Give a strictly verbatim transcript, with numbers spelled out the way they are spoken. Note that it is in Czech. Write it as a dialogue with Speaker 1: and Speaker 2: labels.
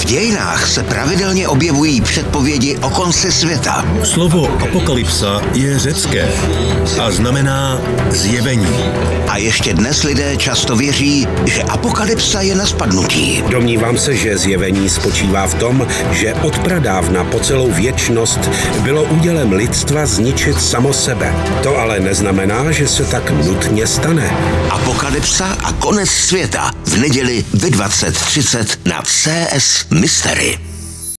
Speaker 1: V dějinách se pravidelně objevují předpovědi o konci světa.
Speaker 2: Slovo apokalypsa je řecké a znamená zjevení.
Speaker 1: A ještě dnes lidé často věří, že apokalypsa je na spadnutí.
Speaker 3: Domnívám se, že zjevení spočívá v tom, že od pradávna po celou věčnost bylo údělem lidstva zničit samo sebe. To ale neznamená, že se tak nutně stane.
Speaker 1: Apokalypsa a konec světa v neděli ve dvacet třicet na C S Mystery.